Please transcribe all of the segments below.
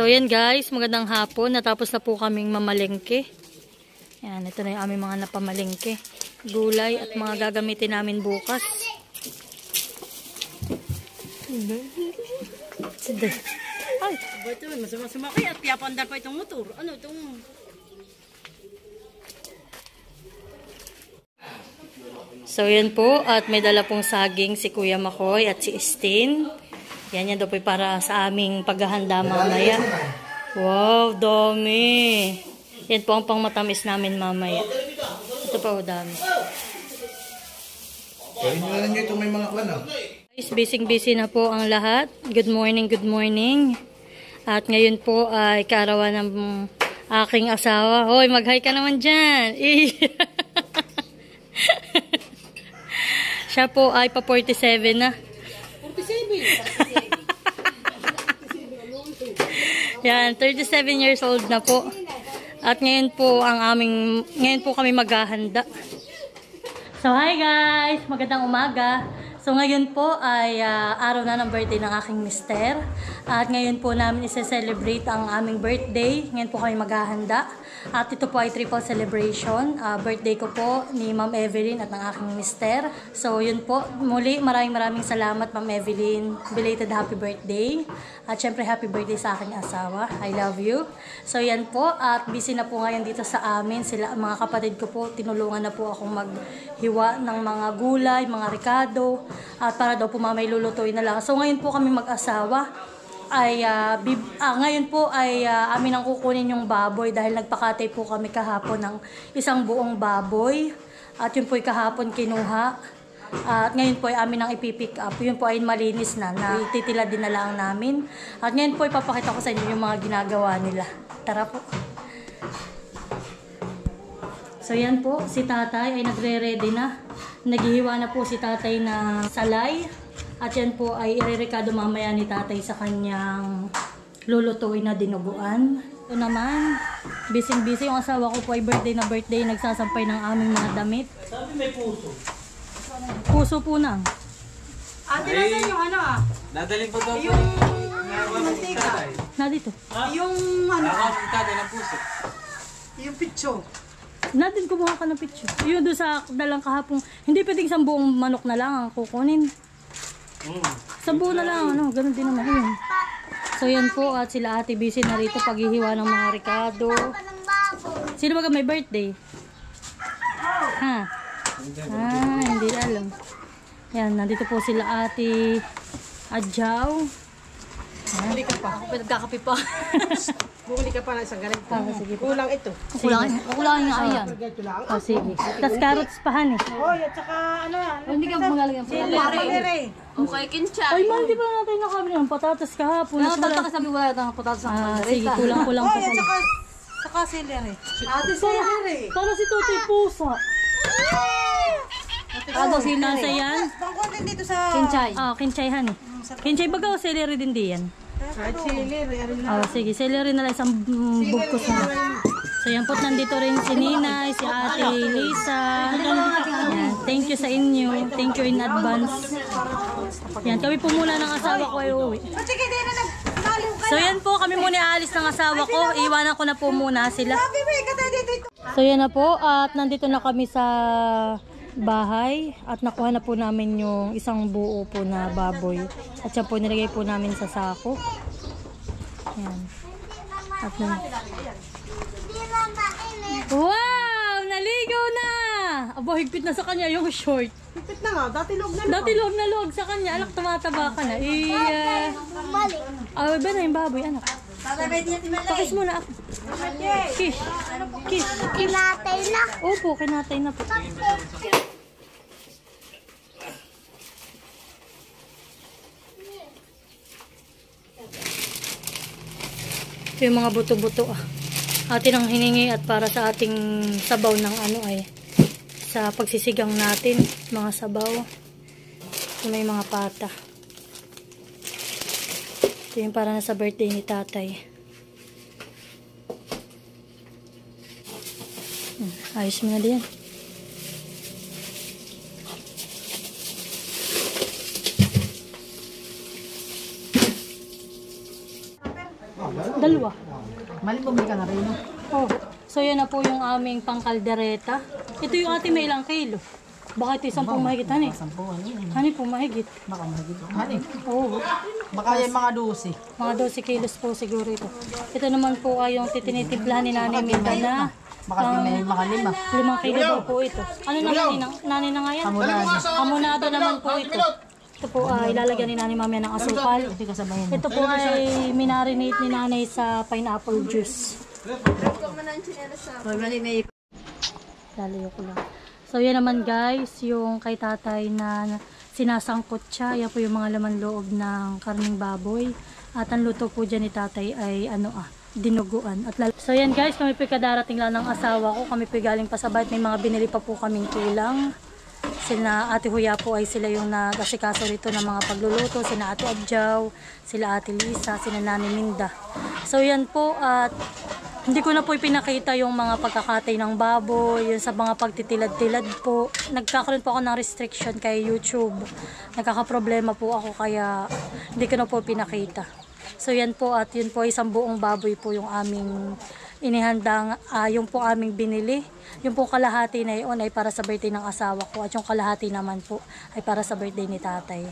So yan guys, magandang hapon. Natapos na po kaming mamalengke. Yan, ito na yung aming mga napamalengke. Gulay at mga gagamitin namin bukas. Ay, ito masama-sumakay at piyapandar pa itong motor. Ano itong... So yan po, at may dala pong saging si Kuya Makoy at si Stin. Yan daw po para sa aming paghahanda mamaya. Wow, dami. Yan po ang pangmatamis namin mamaya. Ito pa o dami. Kaya nyo lang ito may mga kwan. Guys, busy na po ang lahat. Good morning, good morning. At ngayon po ay kaarawan ng aking asawa. Hoy, mag-hi ka naman dyan. Siya po ay pa 47 na. 47? Yan, 37 years old na po. At ngayon po kami maghahanda. So hi guys, magandang umaga. So ngayon po ay araw na ng birthday ng aking mister. At ngayon po namin isa-celebrate ang aming birthday. Ngayon po kami maghahanda. At ito po ay triple celebration. Birthday ko po ni Ma'am Evelyn at ng aking mister. So yun po, muli maraming salamat Ma'am Evelyn. Belated happy birthday. At syempre happy birthday sa aking asawa. I love you. So yan po, at busy na po ngayon dito sa amin. Sila, mga kapatid ko po, tinulungan na po akong maghiwa ng mga gulay, mga ricado. At para daw po mamay lulutuin na lang. So ngayon po kami mag-asawa ay ngayon po ay amin ang kukunin yung baboy dahil nagpakatay po kami kahapon ng isang buong baboy. At yun po ay kahapon kinuha. At ngayon po ay amin ang ipipick up. Yun po ay malinis na ititila din na lang namin. At ngayon po ay papakita ko sa inyo yung mga ginagawa nila. Tara po. So yan po, si tatay ay nagre-ready na. Naghihiwa na po si tatay na salay. At yan po ay irerekado mamaya ni tatay sa kanyang lulutuin na dinuguan. Ito naman, busy yung asawa ko po ay birthday na birthday. Nagsasampay ng aming mga damit. Sabi may puso. Puso po na. Ate, nasan yung ano ah? Dadalhin po daw Yung mantika. Na dito. Yung ano? Tatay ng puso. Yung pitso. Natin kumuha ka ng picture. Yun doon sa dalang kahapong. Hindi pwedeng isang buong manok na lang ang kukunin. Sa buo na lang, ano, ganun din naman yun. So yan po, at sila ate busy na rito paghihiwa ng mga ricado. Sino ba may birthday? Ha? Hindi alam. Yan, nandito po sila ate Adjaw. Bumuli ka pa. Nagkakapi pa. Bumuli ka pa ng isang ganito. Sige po. Kulang ito. Kulang nga ayan. Oh, sige. Tapos carrots pa han eh. Oh, at saka ano. Hindi ka magaling ang Celery. Okay, kinchay. Ay, man, di ba natin nakabili ng patatas kahapon? Nakatata ka sabi wala ng patatas ng Sige, kulang-kulang pa sila. Saka celery. Ate celery. Para si Totoy Pusa. Ano si Nasa yan? Pangkuhan din dito sa... kinchay. Kinchayhan eh. Kinchay baga o celery din diyan? Kahit celery. Ano na. Sige, celery na lang isang bugkos na. So yan po, nandito rin si Ninay, si Ate Lisa. Yan, thank you sa inyo. Thank you in advance. Yan, kami po muna ng asawa ko ay uuwi. Sige, di na nagmaliw ka. So yan po, kami muna aalis ng asawa ko. Iwanan ko na po muna sila. Sabi mo, ikata dito. So yan na po, at nandito na kami sa bahay. At nakuha na po namin yung isang buo po na baboy. At yan po, nilagay po namin sa sako. Yan. At wow! Naligaw na! Aba, higpit na sa kanya yung short. Higpit na nga, dati loob na Dati loob na loob sa kanya. Anak, tumataba ka na. Ba na yung baboy, anak. Pakis muna ako. Kish. Kish. Kinatay na. Opo, kinatay na po. Ito yung mga buto-buto atin ang hiningi, at para sa ating sabaw ng ano ay sa pagsisigang natin, mga sabaw. Ito may mga pata. Ito yung para na sa birthday ni tatay. Ayos mo na din. Dalawa. Mali, bumili ka na rin. Oh. So yan na po yung aming pangkaldereta. Ito yung ating may ilang kilo. Baka ito 10 mahigit, hani? 10, ano yun? Hani po mahigit. Baka mahigit. Hani? Oo. Baka yung mga 12. Mga 12 kilos po siguro ito. Ito naman po ay yung titinitimpla ni Nanay Minda na Baka may mga 5 5. kilo daw po ito. Ano naman nanay na nga yan? Hamonado naman po ito. Ito po ay ilalagyan ni Nanay mamaya ng asukal. Hindi ka sabahin. Ito po ay minarinate ni Nanay sa pineapple juice. Lalayo ko lang. So yan naman guys, yung kay tatay na sinasangkot siya. Yan po yung mga laman loob ng karning baboy. At ang luto po dyan ni tatay ay dinuguan. So yan guys, kami po kadarating lang ng asawa ko. Kami po galing pa sa bahay. May mga binili pa po kaming tulang. Sila Ate Huya po ay sila yung nag-asikaso rito ng mga pagluluto. Sina Ate Adjaw, sila Ate Lisa, sila Nanay Minda. So yan po at hindi ko na po ipinakita yung mga pagkakatay ng baboy, yung sa mga pagtitilad-tilad po. Nagkakaroon po ako ng restriction kay YouTube. Nagkakaproblema po ako kaya hindi ko na po pinakita. So yan po at yun po isang buong baboy po yung aming inihandang, yung po aming binili. Yung po kalahati na yun ay para sa birthday ng asawa ko at yung kalahati naman po ay para sa birthday ni tatay.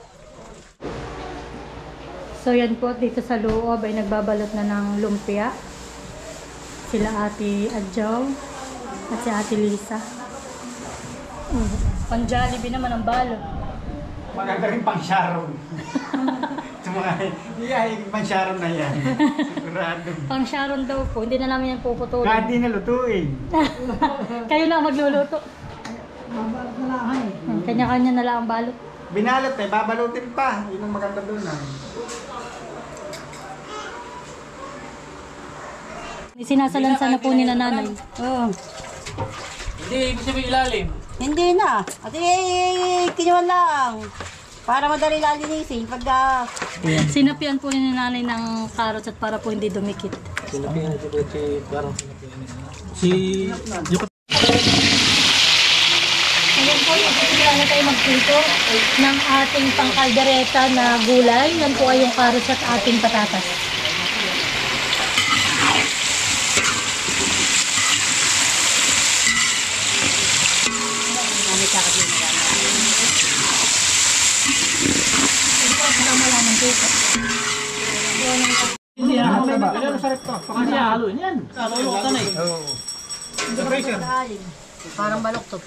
So yan po dito sa loob ay nagbabalot na ng lumpia. Sila Ate Adjaw at si Ate Lisa. Pang-Jollibee naman ang balot. Maganda rin pang Sharon. Pang Sharon na yan. Sigurado. Pang-Sharon daw po. Hindi na namin yan puputulin. Kahit di nalutuin. Kayo na ang magluluto. Kanya-kanya na lang ang balot. Binalot babalutin pa. Yun ang maganda doon. Sinasalansan na po ni nanay. Oo. Hindi, ibig sabihin ilalim. Hindi na. At kinuha lang. Para madali lalinisin. Pagka... Sinapian po ni nanay ng carrots at para po hindi dumikit. Sinapihan ito po parang si... Ayan po, magpipila na tayo magprito ng ating pangkaldereta na gulay. Yan po ay yung carrots at ating patatas. Parang baloktot.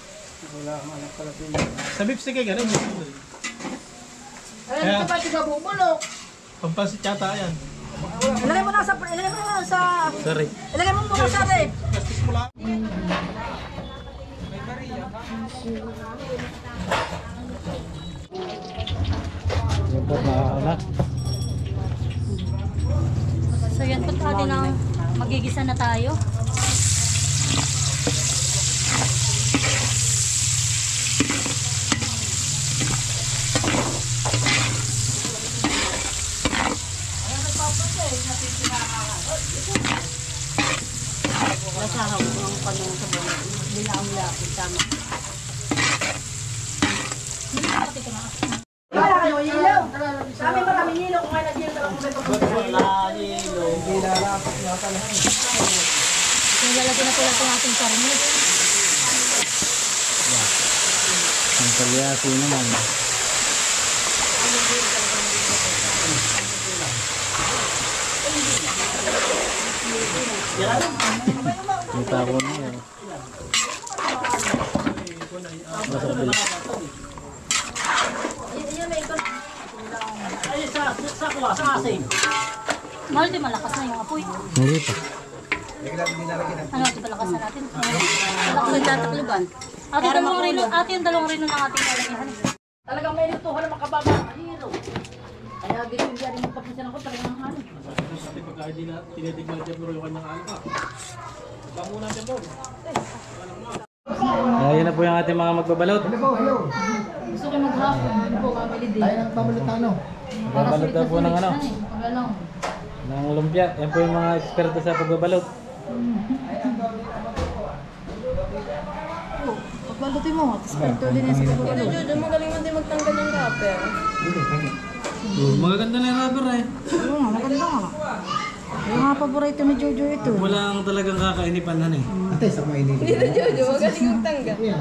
Sa beef sige ganun. Ayun, ito pa ito bubulok. Pampansit yata yan. Ilagay mo na sa... Sorry. Ilagay mo muna sa rep. So yan po atin ang magigisa na tayo. Nasahaw ko ang panong sa buwan. Bilang-lapit tama. Wala kayo ilaw. Kami maraming ilaw kung kaya nag-ilaw talagang Wala nilo. Hindi lalapit niya talaga. Yung lalagyan na po natin ang ating karne. Ang kalyasi naman. Kita ko na yan. Masarap. Mahal din malakas na yung apoy. Hindi pa. Ano ito malakas na natin? Ako nagtatakluban. Ate yung dalawang rino ng ating kalagyan. Talagang may lutuhan na makababa. Hero. Kaya ganyan diyan yung papisan ako talagang ano. Kasi pagka hindi na tinitigman dyan pero yung kanyang alpa. Ito muna dyan doon. Ayan na po yung ating mga magbabalot. Gusto ko maghapon. Hindi po kamili din. Tayo ng pabalot na ano? Magbabalot daw po ng ano? Pagalang. Ng lumpia. Yan po yung mga eksperto sa pagbabalot. Pagbalutin mo, eksperto din yan sa pagbalutin. Jojo, magaling mo din magtanggal ng rapper. Magaganda na yung rubber eh. Oo nga, maganda nga. Yung mga paborito ni Jojo ito. Walang talagang kakainipan na eh. Ate, sa mainin. Hindi na Jojo, magaling yung tangga. Yan.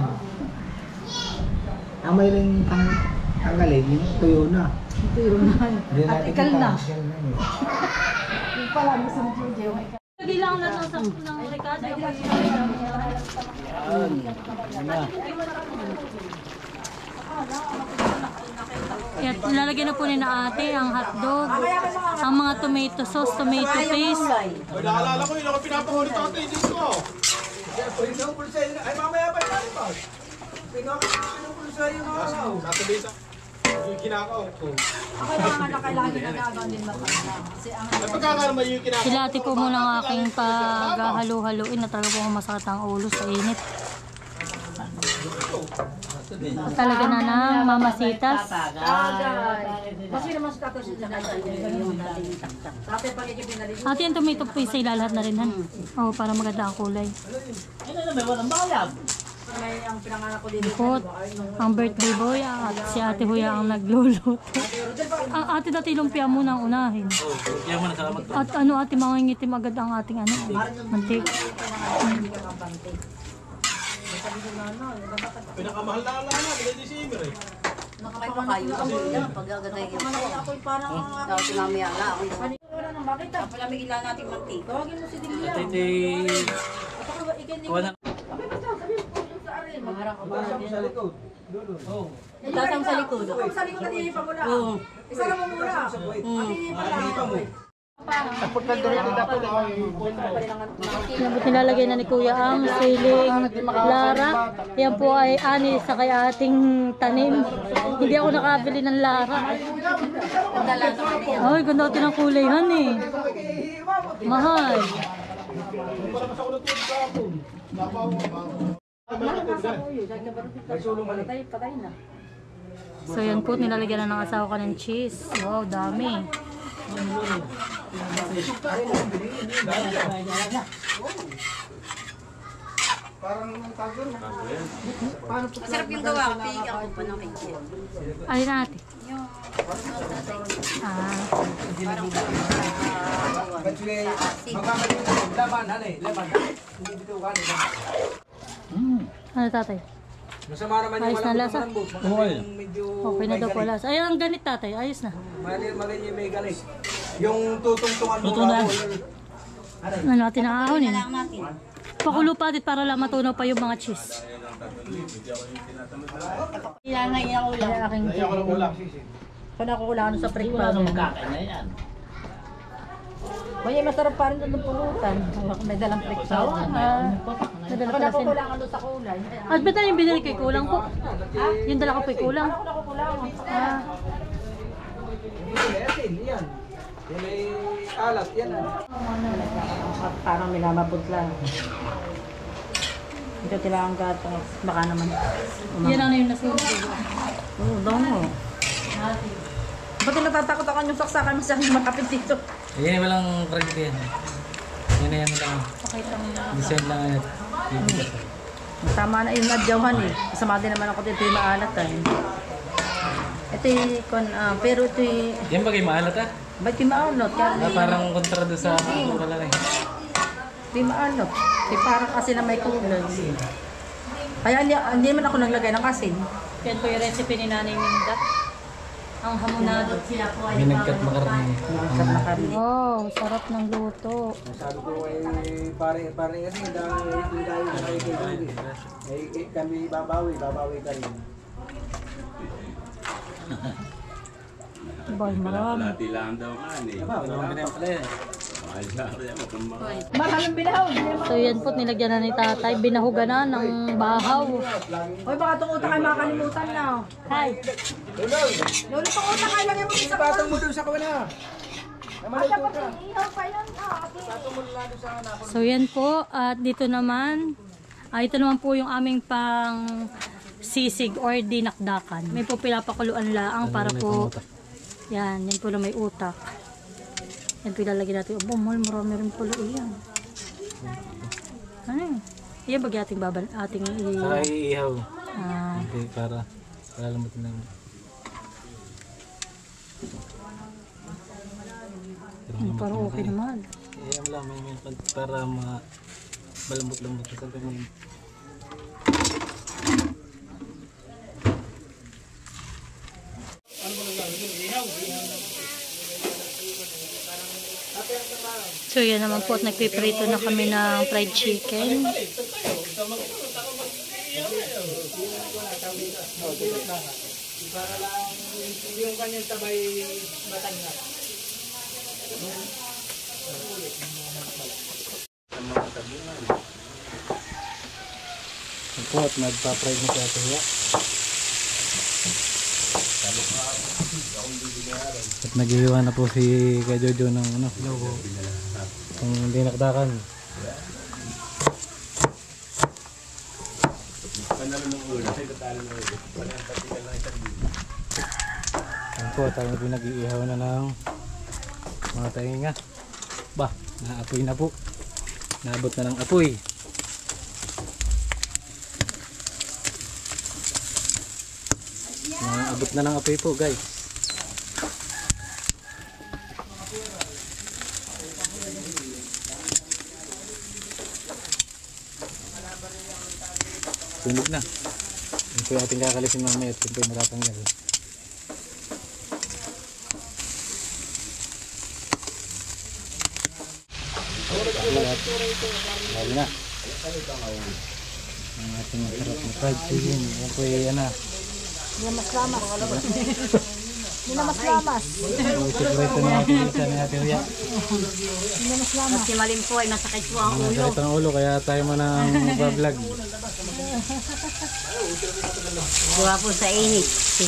Ang may rin tanggalin, yung tuyo na. Tuyo na. At ikal na. Yung pala gusto ni Jojo. Lagi lang na sa ng Ricardo. Kaya lalagyan na po ni na ate ang hotdog, ang mga tomato sauce, tomato paste. Ay, naalala ko yun ako pinapahuli tatay dito. Ay, mamaya pa natin pa. Pinapulsa yun ako. Natulita. Yung kinakaw ko. Ako yung mga kailangan ginagawa din matanda. Kasi ang At pagkakarama yung kinakaw. Silati ko muna ang aking paghahalo-haloin na talaga po masakit ang ulo sa init. At talaga na ng mamasitas. kasi naman sa tapos yung dating taktak. Tapos pag ikipinali. Ate, yung tomato paste ay lahat na rin han. Oo, para maganda ang kulay. May ang pinanganak ko dito. Ikot, ang birthday boy at si ate Huya ang nagluluto. Ang ate dati lumpia muna ang unahin. Kaya mo na salamat. At ano ate, mangingitim agad ang ating ano, mantik. Pinakamahal na ala na, bilay December eh. Nakapakayo ako niya pag agad yung ako parang ako sinamaya na ako. Wala nang bakit ah? Palamig ilan nating mantika. Tawagin mo si Delia. At ito Maharap ka ba? sa likod. Tasang sa likod. Sa likod na nilipa mo na. Oo. Isa na mo muna. Yan po nilalagay na ni Kuya ang siling Lara. Yan po ay ani sa kaya ating tanim. Hindi ako nakabili ng Lara. Ay, ganda natin ang kulay han eh. Mahal. So yan po, nilalagyan na ng asawa ka ng cheese. Wow, dami. Masarap yung gawa. Pili ako pa ng kanya. Alin natin? Ah, ano tatay? Masama naman Ayos na lasa. medyo Okay na daw po lasa. Ay, ang ganit tatay. Ayos na. malin yung may galit. Yung tutungtungan mo Tutungan. Ano natin nakakahonin? Lang natin. Pakulo pa dit para lang matunaw pa yung mga cheese. Kailangan yung ulam. Kaya aking Ayaw ko ng ulam. Kung ako wala sa break pa. Kaya masarap pa rin doon pulutan. May dalang break pa. nadala Kung pala ako sin. kulangan doon sa kulay. At ba't na yung binili kay kulang po? Yung dala ko po kulang. Ako kulangan. Ah, Yan. Yan ay alat. Yan. Parang may lamabot lang. Ito tila ang gatas. Baka naman. yan ang yung nasunod. Oo, daw mo. Ba't natatakot ako yung saksakan mo sa makapit dito? Yan walang tragedy yan. Yan na yan lang. Pakita mo na. Design lang yan. Tama na yung nadyawan eh. Kasama din naman ako dito yung maalat eh. Ito yung, pero ito yung, Yan bagay maalat ah. ba't yung maalot? Parang kontra doon sa wala na eh. Ito yung maalot. Parang kasi na may kulay. Kaya hindi naman ako naglagay ng asin. Yan po yung recipe ni Nanay Minda. Ang hamonado. Binagkat makarami. Masarap na karne. Wow, sarap ng luto. Sabi ko ay pare kasi dahil na kayo kay kami babawi ka rin. Bay, marami. Tilaan daw man eh. Mahal ang binahaw. So yan po, nilagyan na ni tatay. Binahugan na ng bahaw. Hoy, baka itong utang ay makakalimutan na. Hi. Lolo, itong utang ay lagay mo sa Patong mo doon sa kawana. So yan po, at dito naman, ito naman po yung aming pang sisig or dinakdakan. May po pinapakuluan laang para po, yan po na may utak. Yan po ilalagyan natin. Oh, marami rin pala yan. Ano yun? Yan bagay ating Saka iihaw. ah, Okay, para lambutin lang. parang okay naman. Kaya mo lang may para malambot-lambot sa ganun. So yan naman po at nagpiprito na kami ng fried chicken. Para lang yung kanyang tabay matangga. Ito po at nagpa-fried na si Ate Hia. At naghihiwa na po si Kuya Jojo ng ano, kung hindi nakdakan. Yan po, tayo po nag-iihaw na ng mga tainga. Bah, naapoy na po. Naabot na ng apoy. Naabot na ng apoy po guys. Sunog na. Yan po yung ating kakalisin mamaya at yun po yung matatanggal. Lalo na. Ang ating masarap na fried chicken. Yan po yung ano. Lamas-lamas. Lamas-lamas. Yung sikurito na ating isa ni Ate Hia. Lamas-lamas. Si Malim po ay masakit po ang ulo. Masakit ang ulo kaya tayo man ang mag-vlog. Gawa po sa init.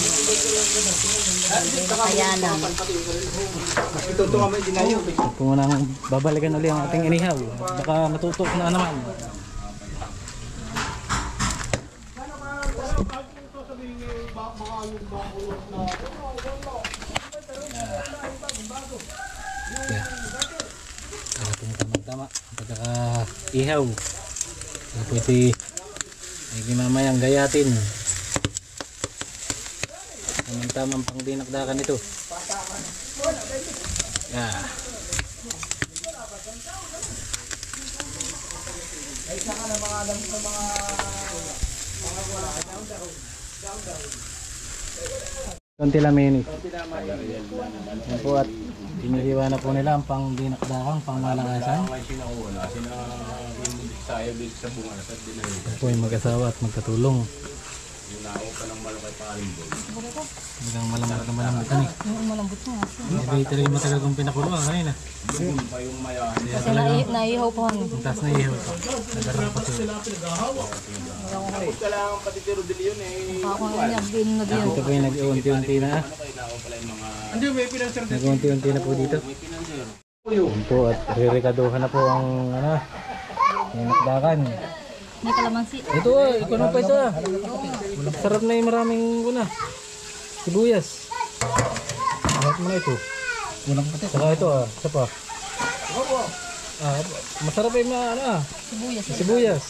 Kaya na. Ito kami dinayo. Kung muna babalikan ulit ang ating inihaw. Baka matutok na naman. Ating tama-tama pagkaka-ihaw. Pwede ay mamayang gayatin. Tamang-tamang pang dinakdakan ito. Yeah. Konti lang minit. Yan po at hinihiwa na po nila ang pang dinakdakan, pang malangasan. Ito po yung mag-asawa at magkatulong. Hanggang malambot na malambot na eh. Malambot na. Hindi talaga matagal kong pinakuluan kanina. Kasi naihaw po ang Ang taas na ihaw ito. Nagaroon pa ito. ako ngayon din na din. Ito po yung nag-unti-unti na. Nag-unti-unti na po dito. Yan po at ririkaduhan na po ang ano, yung nakdakan. May kalamansi. Ito ikaw na pa ito Sarap na yung maraming guna. Sibuyas. Sarap mo na ito. Saka ito isa pa. Masarap yung ano sibuyas.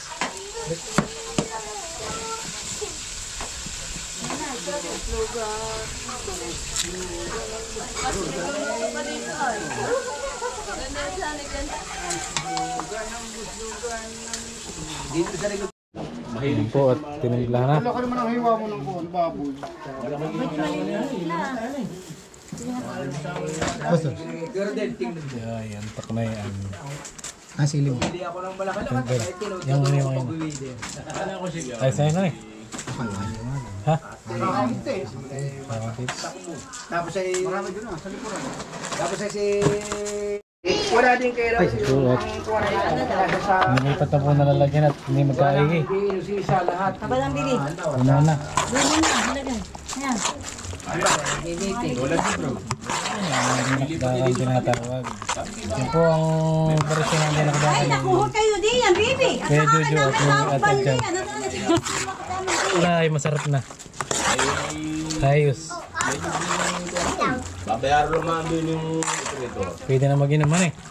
Ayan po at tinimpla na. Wala ka naman ang hiwa mo ng kuwan, baboy. Ayan, tak na yan. Sili mo. Hindi ako ng balakalakan. Yung ano yung ay, sa'yo na eh. Ha? Tapos ay marami doon sa likuran. Tapos ay si wala din kay Raul. Sulat. Nilipat na po nalalagyan at hindi magkaigi. Sa lahat. Kabalang bili. Ano na? Bili na. Halagay. Ayan. Nakdakan tinatawag. Yan po ang operasyon ng nakdakan. Ay, nakuha kayo din yan, baby. Kaya Jojo at yung atad dyan. Ay, masarap na. Ayos. Babayaro lang mga yung ito. Pwede na mag-inuman eh.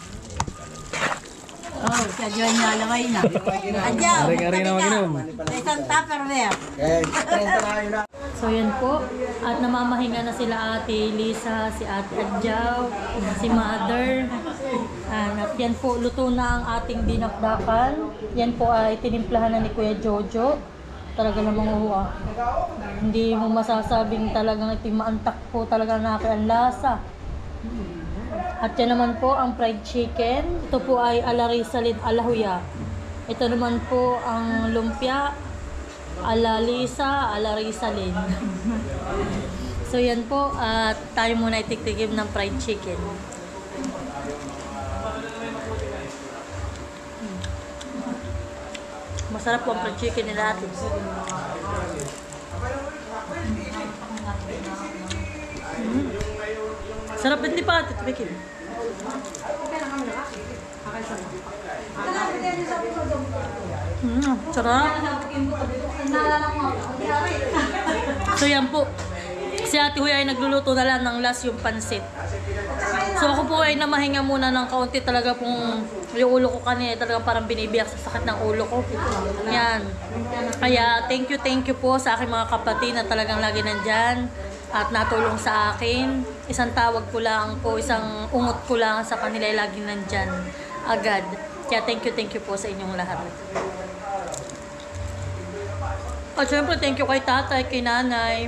Oh, sa Diyan niya lamay na. Adyaw. Ari-ari na mag-inom. May isang tupperware. So yan po. At namamahinga na sila Ate Lisa, si Ate Adjaw, si Mother. Yan, at yan po, luto na ang ating dinakdakan. Yan po ay tinimplahan na ni Kuya Jojo. Talaga namang hindi mo masasabing talagang ito maantak po talaga na ang lasa. At yan naman po ang fried chicken. Ito po ay ala Risalid ala Huya. Ito naman po ang lumpia ala Lisa ala Risalid. So yan po, at tayo muna itiktikim ng fried chicken. Masarap po ang fried chicken nila atin. Sarap din ni Pati, tibikin. Sarap. So yan po. Si Ate Huy ay nagluluto na lang ng last yung pansit. So ako po ay namahinga muna ng kaunti, talaga pong yung ulo ko kanina talaga parang binibiyak sa sakit ng ulo ko. Yan. Kaya thank you po sa aking mga kapatid na talagang lagi nandyan at natulong sa akin. Isang tawag ko lang po, isang ungot ko lang sa kanila ay laging nandyan agad. Kaya thank you po sa inyong lahat. At syempre thank you kay tatay, kay nanay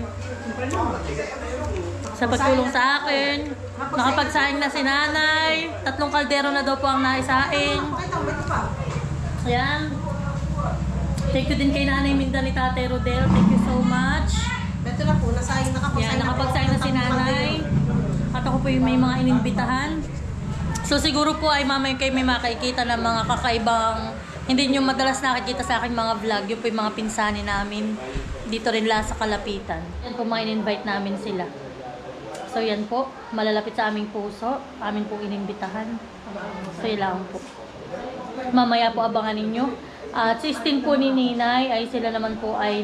sa pagtulong sa akin. Nakapagsaing na si nanay. 3 kaldero na daw po ang naisaing. Ayan. Thank you din kay nanay Minda ni Tatay Rodel. Thank you so much. Ito na po, Nakapagsaing na si nanay. At ako po yung may mga inimbitahan. So siguro po ay mamaya kayo may makikita ng mga kakaibang, hindi nyo madalas nakikita sa aking mga vlog. Yung po yung mga pinsani namin. Dito rin lang sa Kalapitan. Yan po mga in-invite namin sila. So yan po, malalapit sa aming puso. Amin po inimbitahan. So yan lang po. Mamaya po abangan ninyo. At 16 po ni Ninay ay sila naman po ay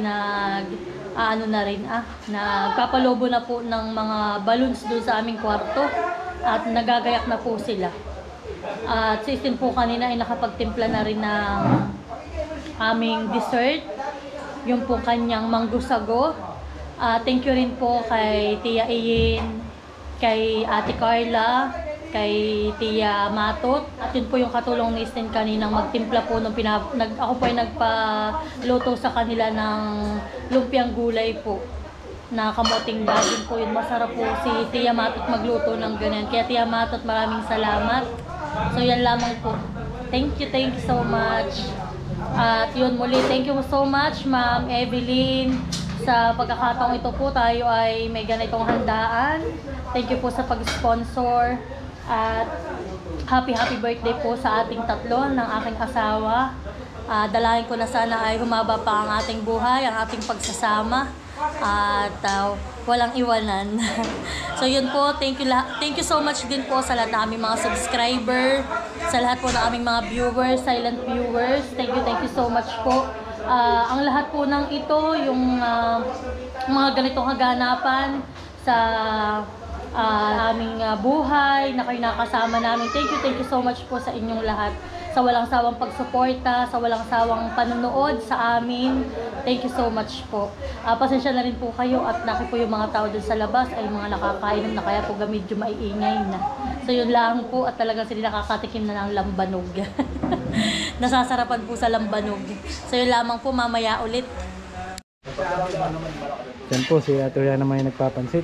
nagpapalobo na po ng mga balloons doon sa aming kwarto. At nagagayak na po sila. At 16 po kanina ay nakapagtimpla na rin ng aming dessert. Yung po kanyang manggusago. Thank you rin po kay Tia Iyin, kay Ate Carla, kay Tia Matot. At yun po yung katulong ni Sten kaninang magtimpla po nung ako po ay nagpaluto sa kanila ng lumpiang gulay po na kamoting daging po yun. Masarap po si Tia Matot magluto ng ganyan. Kaya Tia Matot, maraming salamat. So yan lamang po. Thank you so much. At yun muli, thank you so much Ma'am Evelyn. Sa pagkakataong ito po tayo ay may ganitong handaan. Thank you po sa pag-sponsor. At happy birthday po sa ating tatlo ng aking asawa. Dalahin ko na sana ay humaba pa ang ating buhay, ang ating pagsasama. At walang iwanan. So yun po, thank you so much din po sa lahat ng aming mga subscriber, sa lahat po ng aming mga viewers, silent viewers. Thank you so much po. Ang lahat po ng ito, yung mga ganitong kaganapan sa aming buhay na kayo nakasama namin. Thank you so much po sa inyong lahat. Sa walang sawang pagsuporta, sa walang sawang panonood sa amin. Thank you so much po. Pasensya na rin po kayo at naki po yung mga tao dun sa labas ay mga nakakainom na kaya po medyo maiingay na. So yun lang po at talagang sila nakakatikim na ng lambanog. Nasasarapan po sa lambanog. So yun lamang po, mamaya ulit. Yan po, si Ate Huya naman yung nagpapansit.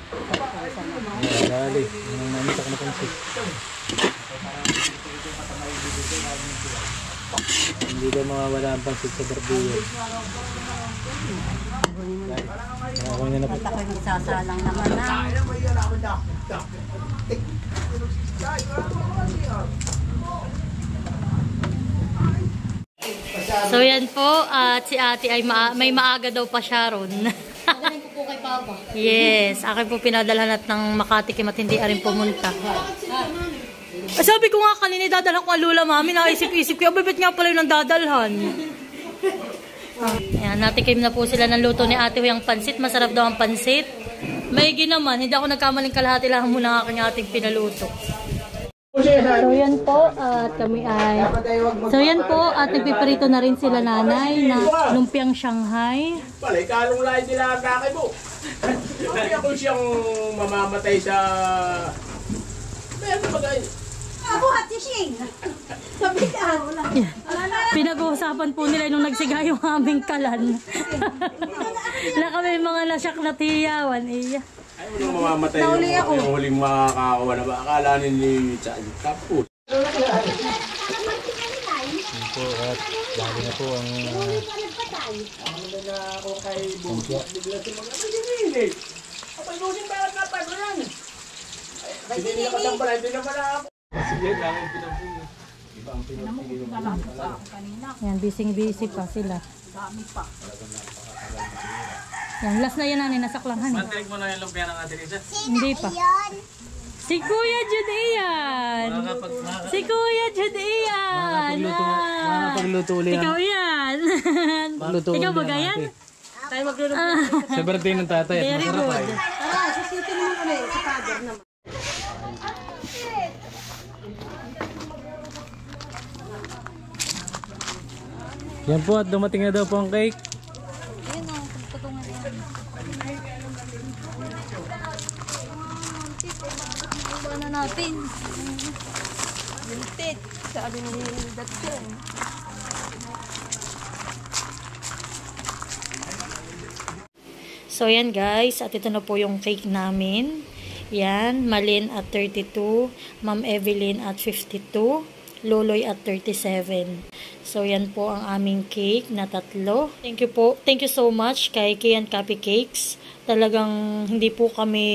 Dali, yung namitak na pansit. Hindi daw mawawala ang pansit sa barbuya. Ako niya na po. At ako'y magsasalang naman na. So yan po, at si ate ay may maaga daw pa siya ron. Galing ko po kay Papa. Yes, akin po pinadalhan at ng Makatikim at hindi rin pumunta. Sabi ko nga kanina dadalhan ko ang lula mami, naisip-isip ko, abibit nga pala yung dadalhan. Ayan, natikim na po sila ng luto ni Ate Huy ang pansit. Masarap daw ang pansit. Maigi naman, hindi ako nagkamaling kalahati lang muna ng ating pinaluto. So yan po, at kami ay... So yan po, at nagpiparito na rin sila nanay na lumpiang Shanghai. Pala, ikalong lahat nila ang kakay mo. Hindi ako siyang mamamatay sa... Meron ba kayo? Kabuhat si Shing. Sabi ka. Pinag-uusapan po nila nung nagsiga yung aming kalan. Wala kami mga nasyak na tiyawan. Iya. Ay, mo mamamatay yung huling makakawa na ba? Akala ni Chan. Tapos. Yan po at bago na po ang Ako kay Bugya. Bigla si mga hindi. Ako ay busin para na pa yan. Hindi na katambala, hindi na pala ako. Sige, dami pinapili. Iba ang pinapili. Yan, busy pa sila. Yan, last na yan nanin, nasaklangan eh. Mantinig mo na yung lumpia ng atin isa. Hindi pa. Si Kuya Jude iyan! Si Kuya Jude iyan! Makakapagluto ulit yan. Ikaw iyan! Magluto Ikaw ulit ba yan, yan? ate. Sa birthday ng tatay at Very masarap good. ay. Tara, susitin mo ulit sa father naman. Yan po at dumating na daw po ang cake. Ano natin? Limited. Sabi ni Datsun. So yan guys, at ito na po yung cake namin. Yan, Malin at 32, Ma'am Evelyn at 52, Loloy at 37. So yan po ang aming cake na tatlo. Thank you po. Thank you so much kay Kian Copy Cakes. Talagang hindi po kami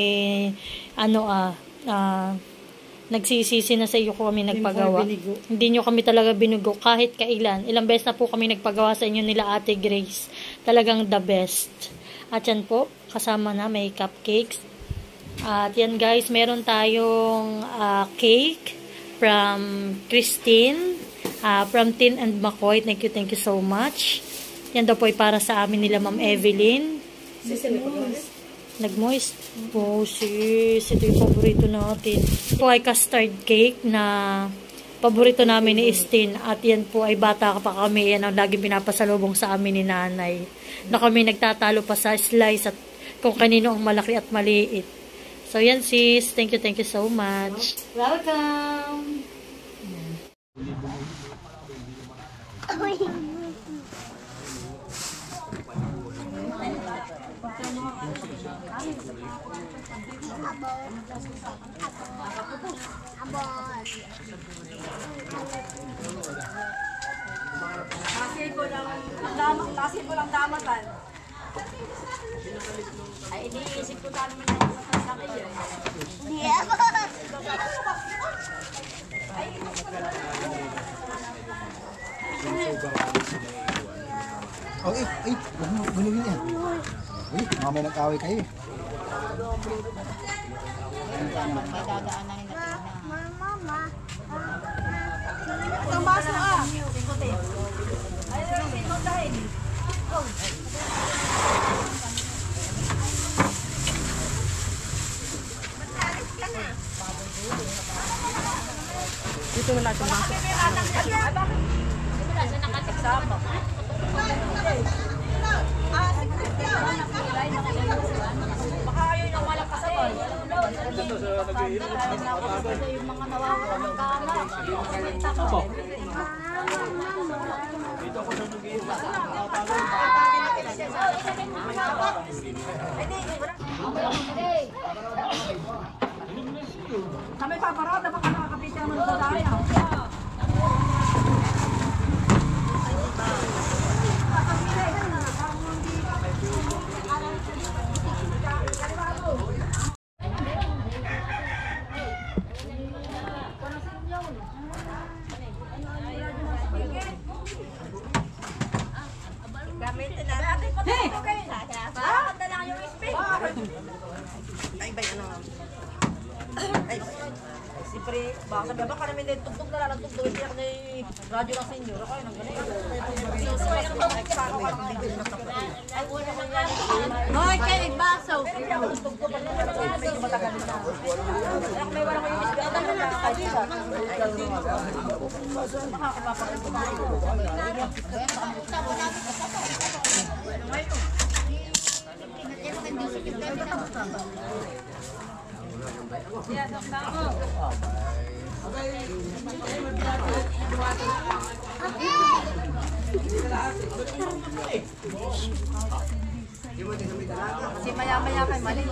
nagsisisi na sa iyo ko kami nagpagawa. Hindi nyo kami talaga binugo kahit kailan. Ilang beses na po kami nagpagawa sa inyo nila Ate Grace. Talagang the best. At yan po, kasama na may cupcakes. At yan guys, meron tayong cake from Christine, from Tin and McCoy. Thank you so much. Yan daw po ay para sa amin nila Ma'am Evelyn. Nag-moist. Oh, sis. Ito yung paborito natin. Ito ay custard cake na paborito namin ni Estin. At yan po ay bata pa kami. Yan ang laging pinapasalubong sa amin ni nanay. Na kami nagtatalo pa sa slice at kung kanino ang malaki at maliit. So yan sis. Thank you so much. Welcome! Kasi po lang damatan. Ay, iniisip ko na naman yung sa kayo. Okay, ay, huwag mo gulungin yan. Uy, mamay nag-away kayo. Isang baso ah. Ay, ikaw dahil. Dito na natin masok. Wala siya nakateksama. Baka kayo yung walang kasabay. Yung mga nawawa ng kama. Kami paparada baka nakakapit naman sa daya. Gamitin na. Hey! Bakit na lang yung spin? Ay, ba yan ang... Ay, siyempre, baka sabi, baka namin din tugtog na lang, tugtog, hindi ako na yung radyo lang sa inyo. Ako yun, ang ganito. Hoy, kayo, baso! May walang yung isda. Kasi maya-maya kay mali.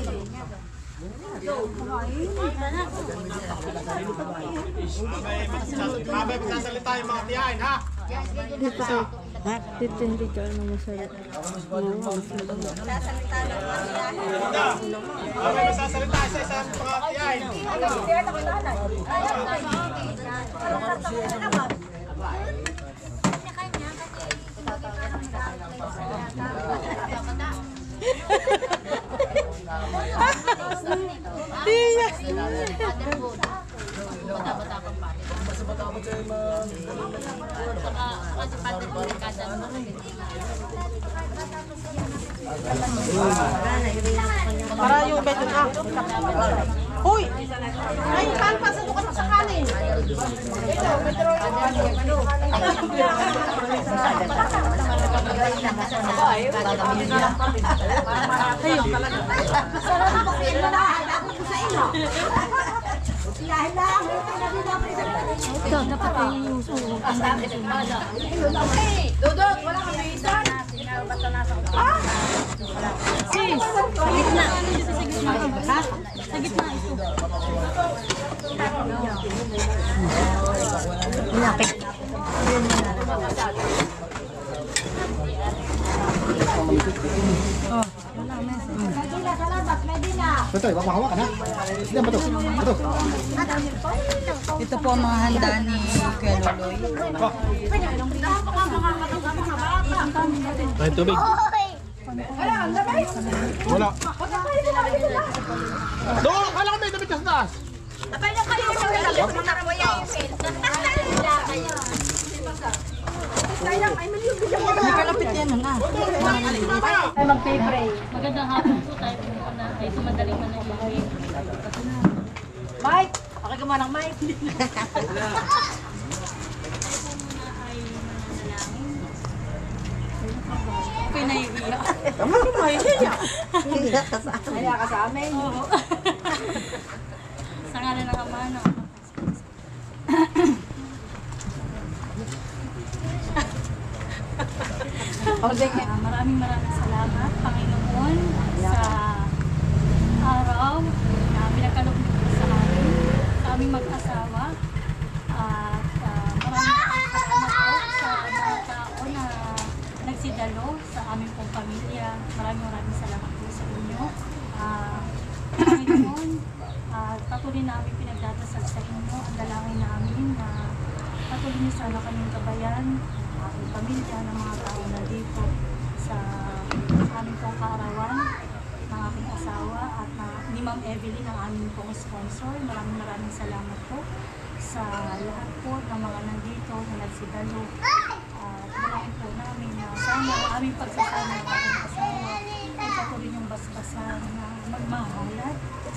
Mabay, magsasalita yung mga tiyahin, ha? Dito hindi ka ano masarap. Mabay, magsasalita sa isang mga tiyahin. Para yung beto na. Uy! Ay, kalpa sa dukas sa kanin. Ito, metro. Dudot, wala kang bisan. Sis, sa gitna. Sa gitna. Ha? Sa gitna ito. Lapit. Ito, wag mahawa ka na. Sino ba to? Ito. Ito po ang mga handa ni Kuya Loloy. Ay, tubig. Wala. Doon, kala ko may damit sa taas. May kalapit yan na. Magandang hapon po tayo po na ay sumadaling manahimik. Mike! Pakagawa ng Mike. Okay na yung iya. Tama ko mo yun niya. Kaya ka sa amin. Oo. Sa ngalan ng Ama, ng maraming salamat, Panginoon, sa araw na pinagkaloob niyo po sa amin, sa aming mag-asawa. At maraming salamat po sa mga tao na nagsidalo sa aming pong pamilya. Maraming salamat po sa inyo. Panginoon, patuloy namin pinagdadasal sa inyo. Ang dalangin namin na patuloy niyo sana kaming gabayan, aking pamilya, ng mga tao na dito sa aming pong kaarawan, ng aking asawa at ni Ma'am Evelyn, ang aming pong sponsor. Maraming salamat po sa lahat po ng mga nandito na nagsidalo. Dalangin po namin na sana ang aming pagsasama ng aking asawa ay patuloy yung basbasan na magmahalat.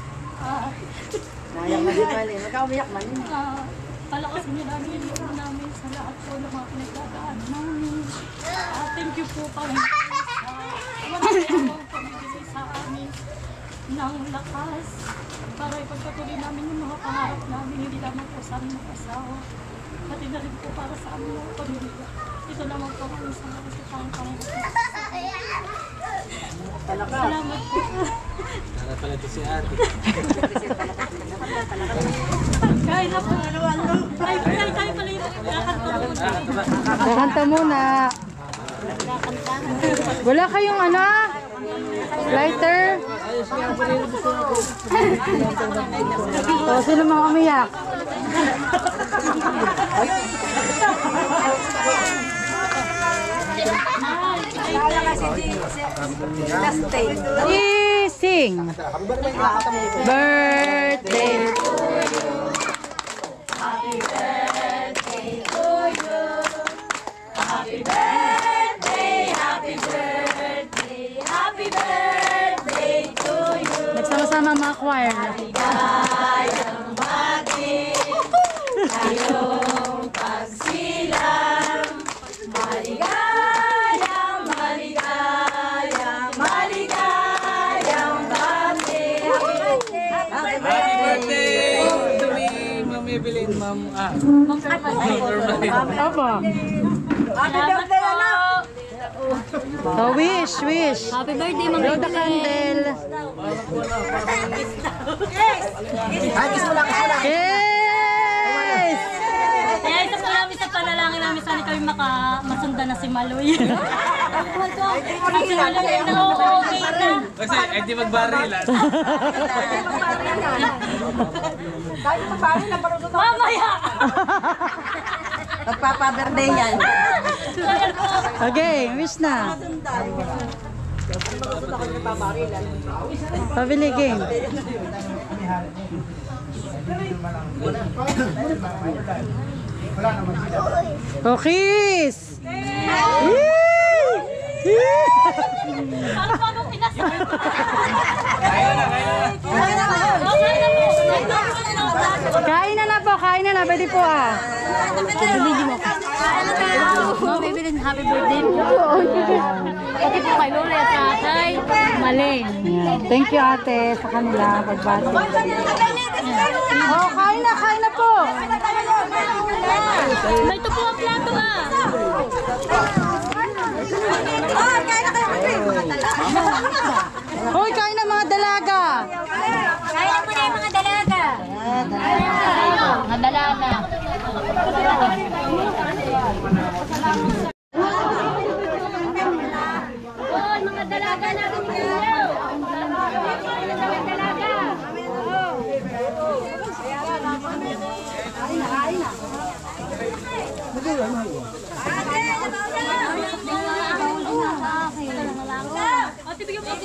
Nayak na si Mali. Nagkaumiyak man yun. Palakasin niyo namin yung loob namin sa lahat po ng mga pinagdadaan namin. Thank you po, Panginoon, sa marami akong pamibigay sa amin ng lakas para ipagpatuloy namin yung mga pangarap namin, hindi lamang po sa aming mag-asawa, pati na rin po para sa aming mga pamilya. Ito naman po kami sa mga Panginoon. Salamat po. Para pala ito si ate. Kain na po. Ay, kain pala yun. Kakanta muna. Wala kayong ano? Lighter? O, sino mga umiyak? Sing! Birthday to you. Happy birthday to you. Happy birthday, happy birthday, happy birthday to you. Nagsama-sama mga choir. Maligayang bati, ngayong pagsilang. Maligayang, maligayang, maligayang bati. Happy birthday! Happy birthday to me, Ma'am Evelyn, Ma'am Ma'am, Ma'am Permanente. Opo. Happy birthday, anak! So, wish. Happy birthday, Ma'am Blow the candle. Ay, kiss mo lang, kiss mo lang. Yes! Kaya isa po namin sa panalangin namin sana kami masundan na si Maloy. Si Maloy ay na-okay na. kasi hindi magbarilan. Kahit pa paano na parang Mamaya! Nagpapa-birthday yan. Okay, wish na. Pabili game. Oh, kiss! Parang bagong pinasal. Kain na na, pwede po ah. Bibili mo. Ma'am, bibili happy birthday po. Pati po kay Lola at tatay. Maling. Yan. Thank you ate sa kanila pagbati. Oh, kain na po. May ito po ang plato ah. Hoy, kain na mga dalaga. Kaya po na yung mga dalaga. Mga dalaga. Oh, mga dalaga natin kayo. Mga dalaga. Ate, bigyan mo.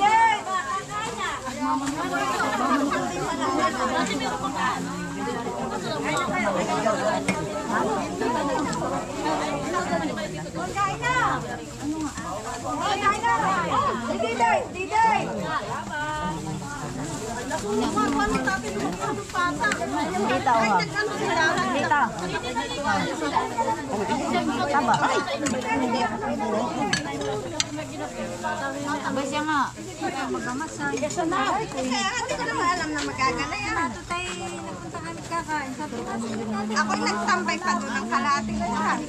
Ako nagtambay pa doon ng kalating lahat.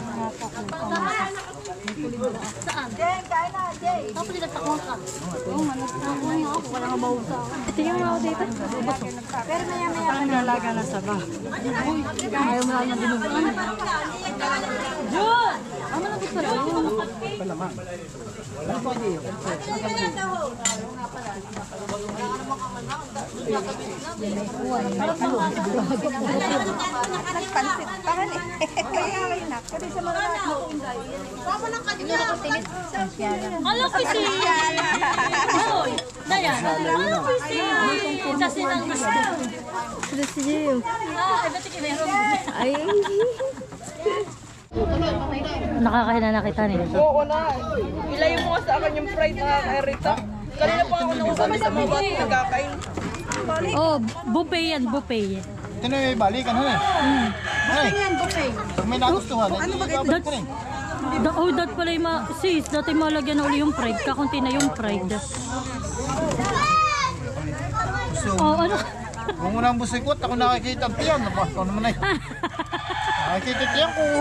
Saan? Tapos nila sa kongka. Oo, manas na ako. Wala nga bausa. Tingnan mo ako dito. Pero maya-maya. Ang dalaga na saba. Ayaw mo lang na dinuguan. Jun! Ano na gusto lang? Nagpansit pa rin eh. Kaya kayo na. Kasi sa mga Hello, Pisi! Hoy! Dayan! Hello, Pisi! Isa silang gusto. Sila si Gio. Ay, ba't meron? Ay. Nakakahinan na kita nito. Oo na. Ilayo mo nga sa akin yung pride na Erita. Kanina pa ako nakusabi sa mga bati nagkakain. Oh, buffet yan, buffet. Ito na may balikan ha eh. Ay, pag may nagustuhan, ano ba That, that pala yung sis, dati malagyan na uli yung pride, kakunti na yung pride. Oh, ano? Kung unang busikot, ako nakikita tiyan. Ako naman ay. Nakikita tiyan ko.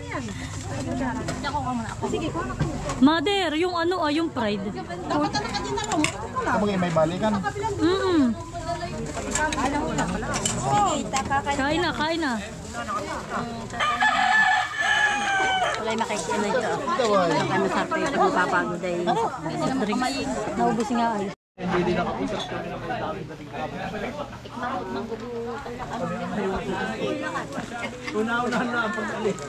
Mother, yung ano yung pride. Kapag may balikan. Kain na, kain na. Wala yung makikita ito. Ito ay. Kaya masarap yung pag mapapagod ay Drinks. Naubos nga ay. Una-una na ang pag-alis.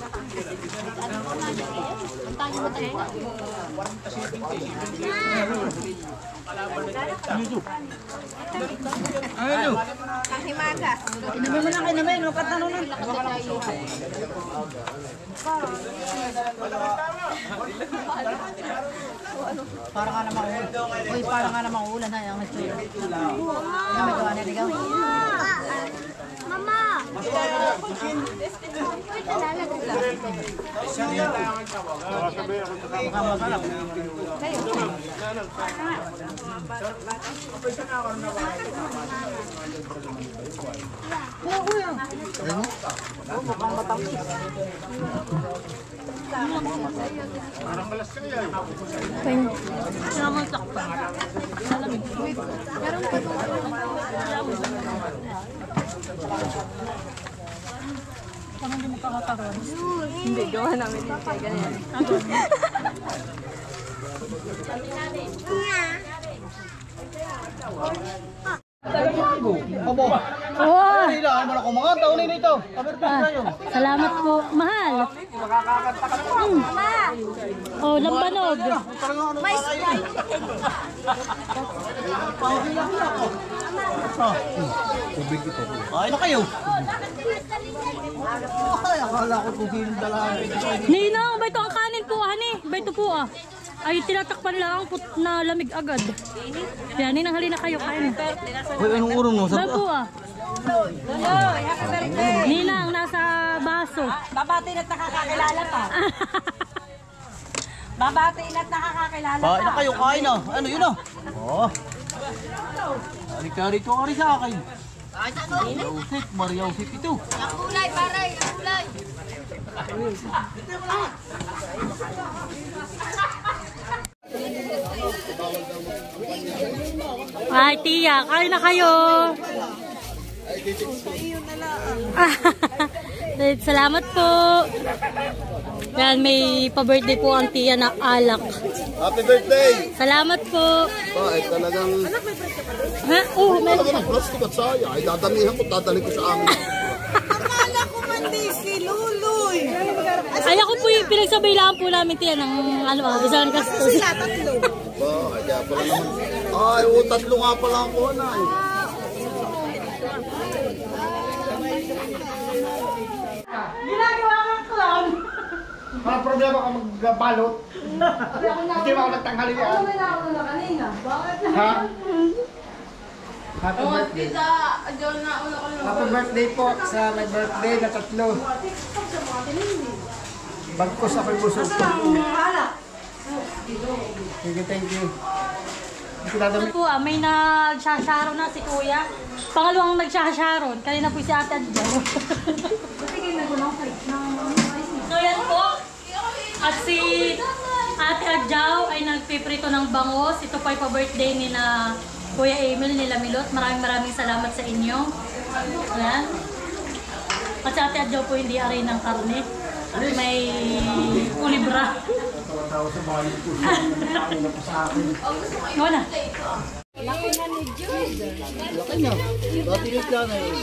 Ano? Kahimagas. Inabi mo na kayo naman, no? Katanungan. Parang nga namang ulan na yung itsura. Ano may gawa niligaw? Mama! Hindi, gawa namin din kaya ganyan. Wow! Kailangan mo na kumanganta. Unin na ito. Salamat po. Mahal. Oh, lambanog. May sprite. Tubig ito. Kain na kayo. Ay, akala ko kung sinong dalahan. Ninang, ba ito ang kanin po, hani? Ba ito po ah. Ay, tinatakpan lang na lamig agad. Yan, ninang halina kayo, kain. Uy, anong urong mo? Ba po ah. Ninang, nasa baso. Babati na't nakakakilala pa. Babati na't nakakakilala Kain na kayo, kain na. Ano yun ah? Oo. Halika rito ka rin sa akin. Mariausik, Mariausik ito. Ang kulay, paray, ang kulay. Ay, tiya, kain na kayo. Salamat po. Yan, may pa-birthday po ang tiya na alak. Happy birthday! Salamat po. Ay, talagang Ha? Oh, meron. talaga ng plastic at saya. Ay, dadamihan ko, dadalhin ko sa amin. Akala ko man di si Luloy. Ay, ako po yung pinagsabay lang po namin tiya ng ano, isang gastos. Tatlo. Ba, ay, kaya pala naman. Ay, tatlo nga pala ako na eh. Ginagawa kang clown. Walang problema ka magbalot. Hindi mo ako nagtanghali yan. Ha? Happy birthday. Happy birthday po sa may birthday na tatlo. Bagkos ako'y busog. Sige, thank you. Ano po may nagsasharon na si Kuya. Pangalawang nagsasharon. Kanina po si Ate Adjo. So yan po. At si Ate Adjaw ay nagpiprito ng bangos. Ito po ay pa-birthday ni na Kuya Emil nila Milot. Maraming salamat sa inyo. Ayan. At si Ate Adjaw po hindi aray ng karne. May kulibra. Wala. Dati ka na eh.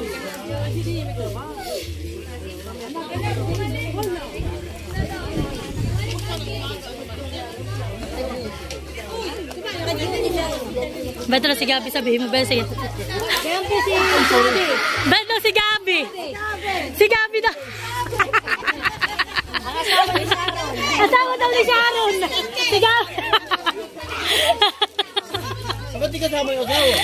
Beto na si Gabi, sabihin mo. Beto si Gabi. Beto si Gabi. Si Gabi na. Asawa daw ni Sharon. Si Gabi. Ba't di kasama yung asawa?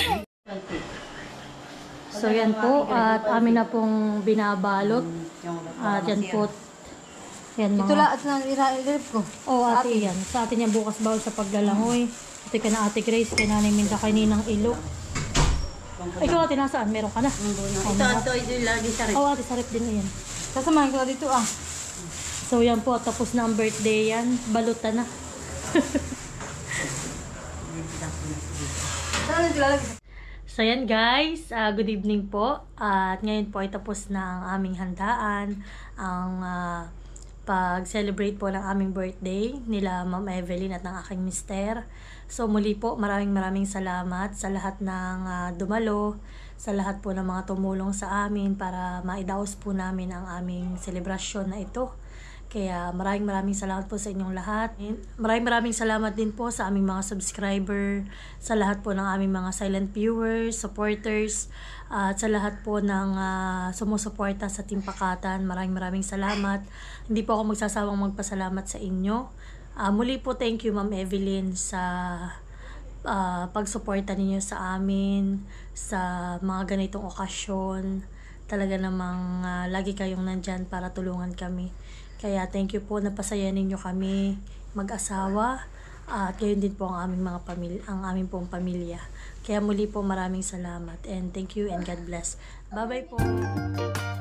So yan po, at amin na pong binabalot. At yan po. Yan mga... Ito lahat na nirarip ko. Oo, ate yan. Sa atin yan bukas bawal sa paglalangoy. Ito kay na Ate Grace, kay Nanay Minda, kay Ninang Ilo. Ikaw ate, nasaan? Meron ka na? Ito lagi sa rin. Oo ate, sa rep din na yan. Sasamahin ko na dito ah. So yan po, tapos na ang birthday yan. Balutan na. Saan na lalagay? So yan guys, good evening po. At ngayon po ay tapos na ang aming handaan. Ang pag-celebrate po ng aming birthday nila Ma'am Evelyn at ng aking mister. So muli po, maraming salamat sa lahat ng dumalo, sa lahat po ng mga tumulong sa amin para maidaos po namin ang aming selebrasyon na ito. Kaya maraming salamat po sa inyong lahat. Maraming salamat din po sa aming mga subscriber, sa lahat po ng aming mga silent viewers, supporters, at sa lahat po ng sumusuporta sa Team Pakatan. Maraming salamat. Hindi po ako magsasawang magpasalamat sa inyo. Muli po, thank you Ma'am Evelyn sa pagsuporta ninyo sa amin, sa mga ganitong okasyon. Talaga namang lagi kayong nandyan para tulungan kami. Kaya thank you po, napasaya ninyo kami mag-asawa. At gayon din po ang aming aming pong pamilya. Kaya muli po maraming salamat and thank you and God bless. Bye-bye po.